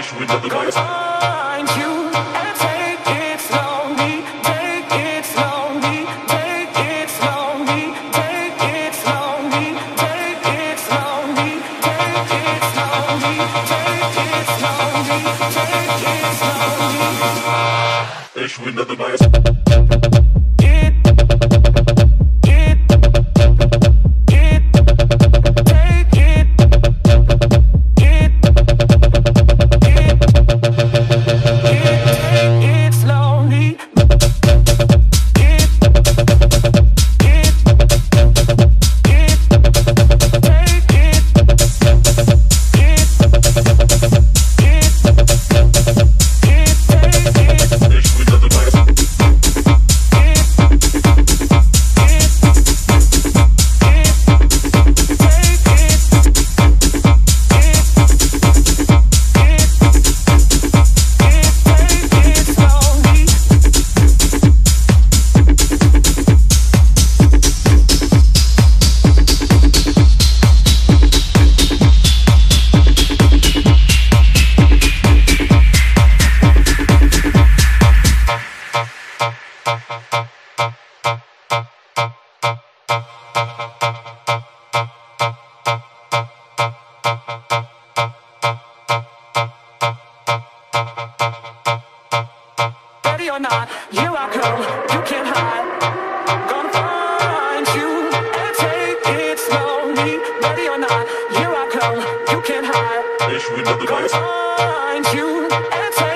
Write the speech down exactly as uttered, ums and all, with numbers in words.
Gonna find you and take it slowly, take it slowly, take it slowly, take it slowly, take it slowly, take it slowly, take it slowly, take it slowly. Ich will not the Ready or not, here I come, you can't hide. Gonna find you and take it slowly. Ready or not, here I come, you can't hide. Gonna find you and take